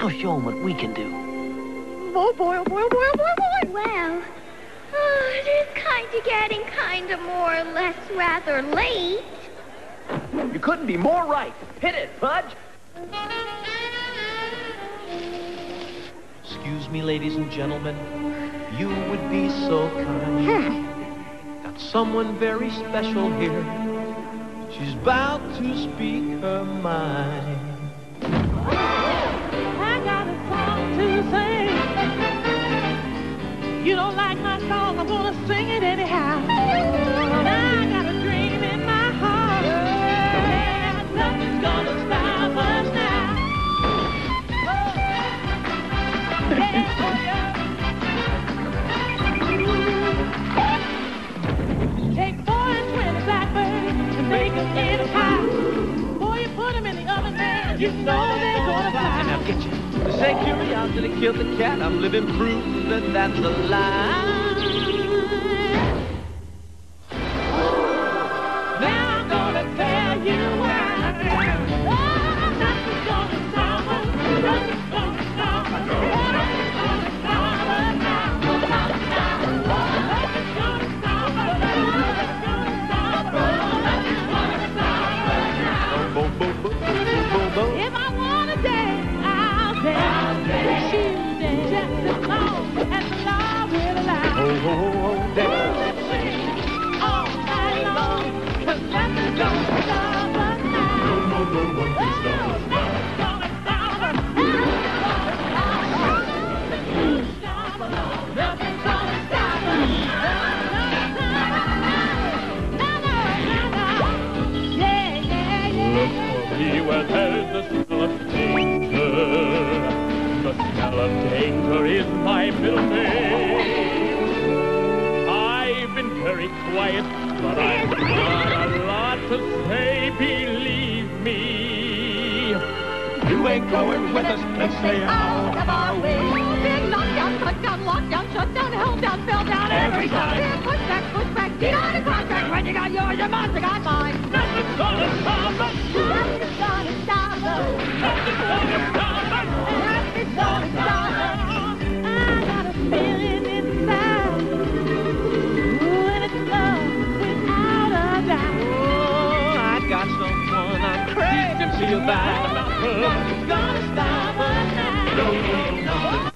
I'll show them what we can do. Oh, boy, oh, boy, oh, boy, oh, boy, oh, boy. Well, it is kind of getting kind of more or less rather late. You couldn't be more right. Hit it, Pudge. Excuse me, ladies and gentlemen. You would be so kind. Got someone very special here. She's about to speak her mind. I got a song to sing. You don't like my song, I'm gonna sing it anyhow. I got a dream in my heart. Yeah, nothing's gonna stop us now. Yeah, oh yeah. Take 4 and 20 blackbirds and make them in a pie. Before you put them in the oven, man, you know they're gonna fly. Now get you. This ain't curiosity killed the cat. I'm living proof that that's a lie. Now I'm gonna tell you why. Oh, nothing's gonna stop us. Nothing's gonna stop us. Nothing's gonna stop us now. Nothing's gonna stop us. Nothing's gonna stop us. Nothing's gonna stop us. Nothing's gonna stop us now. Boom, boom, boom, boom, boom, boom. If I wanna dance, I'll dance. If you dance just as long as the law will allow. Oh, oh, oh, dance. Let's sing all night long, 'cause nothing's gonna stop us now. No, one can stop us now. Nothing's gonna stop us. Nothing's gonna stop us. Nothing's gonna stop us. Look for me where there's the smell of danger. The smell of danger is my middle name. I've been very quiet, but I've got a lot to say, believe me. You ain't going with us, let's stay out of our way. Big knockdown, cut down, lockdown, shut down, held down, fell down every time. Big push back, get on the contract. When you got yours, your monster got mine. Nothing's gonna stop us. Nothing's gonna stop us. Nothing's gonna stop us. Nothing's gonna stop us. I got a feeling inside. Ooh, and it's love without a doubt. Oh, I got someone I'm crazy about. Nothing's gonna stop us now. No,